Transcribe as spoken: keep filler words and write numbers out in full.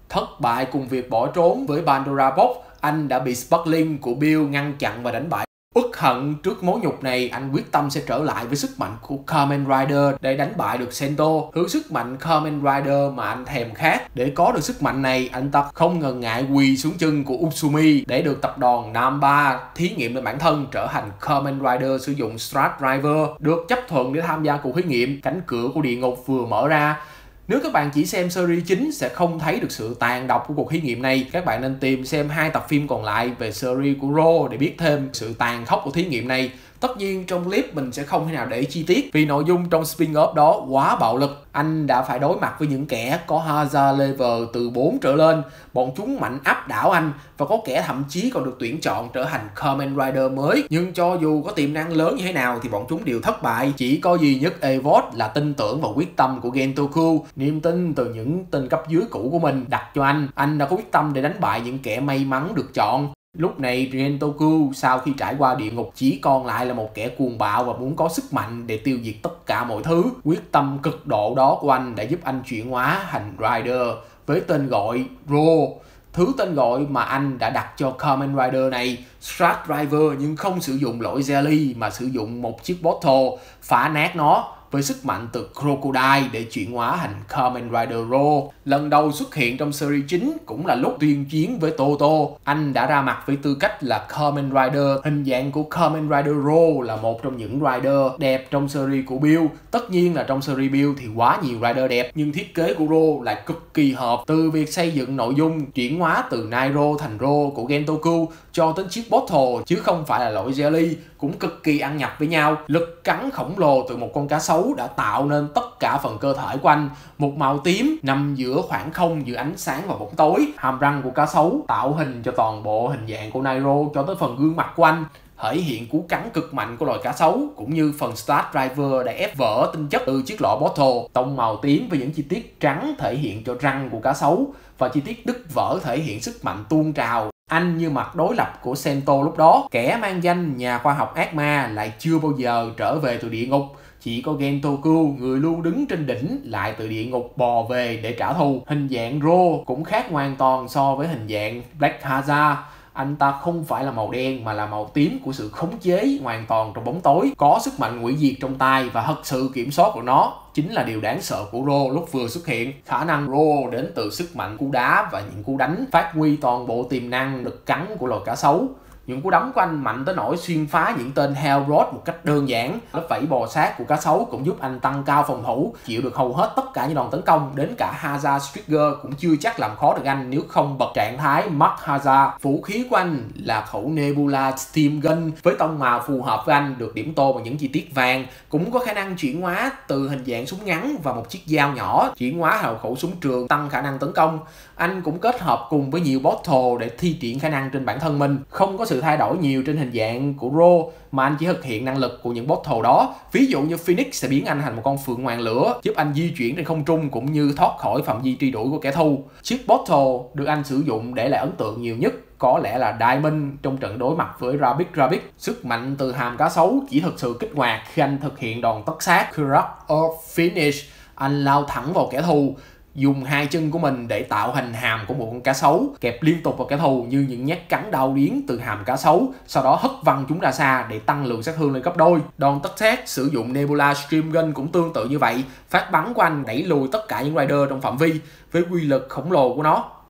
Thất bại cùng việc bỏ trốn với Pandora Box, anh đã bị Sparkling của Bill ngăn chặn và đánh bại. Uất hận trước mối nhục này, anh quyết tâm sẽ trở lại với sức mạnh của Kamen Rider để đánh bại được Sento, thứ sức mạnh Kamen Rider mà anh thèm khát. Để có được sức mạnh này, anh ta không ngần ngại quỳ xuống chân của Utsumi để được tập đoàn Namba thí nghiệm lên bản thân trở thành Kamen Rider sử dụng Strat Driver, được chấp thuận để tham gia cuộc thí nghiệm. Cánh cửa của địa ngục vừa mở ra. Nếu các bạn chỉ xem series chính sẽ không thấy được sự tàn độc của cuộc thí nghiệm này. Các bạn nên tìm xem hai tập phim còn lại về series của Raw để biết thêm sự tàn khốc của thí nghiệm này. Tất nhiên trong clip mình sẽ không thể nào để chi tiết vì nội dung trong spin-off đó quá bạo lực. Anh đã phải đối mặt với những kẻ có Hazard level từ bốn trở lên. Bọn chúng mạnh áp đảo anh và có kẻ thậm chí còn được tuyển chọn trở thành Kamen Rider mới. Nhưng cho dù có tiềm năng lớn như thế nào thì bọn chúng đều thất bại. Chỉ có duy nhất Evot là tin tưởng vào quyết tâm của Gentoku, niềm tin từ những tên cấp dưới cũ của mình đặt cho anh. Anh đã có quyết tâm để đánh bại những kẻ may mắn được chọn. Lúc này Gentoku sau khi trải qua địa ngục chỉ còn lại là một kẻ cuồng bạo và muốn có sức mạnh để tiêu diệt tất cả mọi thứ. Quyết tâm cực độ đó của anh đã giúp anh chuyển hóa thành Rider với tên gọi Raw, thứ tên gọi mà anh đã đặt cho Kamen Rider này. Strat Driver nhưng không sử dụng lỗi Jelly mà sử dụng một chiếc bottle phá nát nó với sức mạnh từ Crocodile để chuyển hóa thành Kamen Rider Raw. Lần đầu xuất hiện trong series chính cũng là lúc tuyên chiến với Toto. Anh đã ra mặt với tư cách là Kamen Rider. Hình dạng của Kamen Rider Raw là một trong những Rider đẹp trong series của Bill. Tất nhiên là trong series Bill thì quá nhiều Rider đẹp, nhưng thiết kế của Raw lại cực kỳ hợp. Từ việc xây dựng nội dung chuyển hóa từ Nairo thành Raw của Gentoku cho đến chiếc bottle chứ không phải là lỗi Jelly cũng cực kỳ ăn nhập với nhau. Lực cắn khổng lồ từ một con cá sấu đã tạo nên tất cả phần cơ thể của anh. Một màu tím nằm giữa khoảng không giữa ánh sáng và bóng tối. Hàm răng của cá sấu tạo hình cho toàn bộ hình dạng của Nairo cho tới phần gương mặt của anh, thể hiện cú cắn cực mạnh của loài cá sấu, cũng như phần Start Driver đã ép vỡ tinh chất từ chiếc lọ bottle. Tông màu tím với những chi tiết trắng thể hiện cho răng của cá sấu và chi tiết đứt vỡ thể hiện sức mạnh tuôn trào. Anh như mặt đối lập của Sento lúc đó, kẻ mang danh nhà khoa học ác ma lại chưa bao giờ trở về từ địa ngục. Chỉ có Gentoku, người luôn đứng trên đỉnh, lại từ địa ngục bò về để trả thù. Hình dạng Raw cũng khác hoàn toàn so với hình dạng Black Hazard. Anh ta không phải là màu đen mà là màu tím của sự khống chế hoàn toàn trong bóng tối, có sức mạnh hủy diệt trong tay và thật sự kiểm soát của nó chính là điều đáng sợ của Raw lúc vừa xuất hiện. Khả năng Raw đến từ sức mạnh cú đá và những cú đánh, phát huy toàn bộ tiềm năng lực cắn của loài cá sấu. Những cú đấm của anh mạnh tới nỗi xuyên phá những tên Hell Rod một cách đơn giản. Lớp vảy bò sát của cá sấu cũng giúp anh tăng cao phòng thủ, chịu được hầu hết tất cả những đòn tấn công. Đến cả Hazard Trigger cũng chưa chắc làm khó được anh nếu không bật trạng thái Mark Hazard. Vũ khí của anh là khẩu Nebula Steam Gun với tông màu phù hợp với anh, được điểm tô bằng những chi tiết vàng. Cũng có khả năng chuyển hóa từ hình dạng súng ngắn và một chiếc dao nhỏ, chuyển hóa thành khẩu súng trường tăng khả năng tấn công. Anh cũng kết hợp cùng với nhiều bottle để thi triển khả năng trên bản thân mình. Không có sự thay đổi nhiều trên hình dạng của Raw mà anh chỉ thực hiện năng lực của những bottle đó. Ví dụ như Phoenix sẽ biến anh thành một con phượng hoàng lửa, giúp anh di chuyển trên không trung cũng như thoát khỏi phạm vi truy đuổi của kẻ thù. Chiếc bottle được anh sử dụng để lại ấn tượng nhiều nhất có lẽ là Diamond trong trận đối mặt với Rabbit Rabbit. Sức mạnh từ hàm cá sấu chỉ thực sự kích hoạt khi anh thực hiện đòn tất sát Crush or Finish. Anh lao thẳng vào kẻ thù, dùng hai chân của mình để tạo hình hàm của một con cá sấu, kẹp liên tục vào kẻ thù như những nhát cắn đau điếng từ hàm cá sấu, sau đó hất văng chúng ra xa để tăng lượng sát thương lên gấp đôi. Đòn tất sát sử dụng Nebula Stream Gun cũng tương tự như vậy. Phát bắn của anh đẩy lùi tất cả những Rider trong phạm vi với quy lực khổng lồ của nó.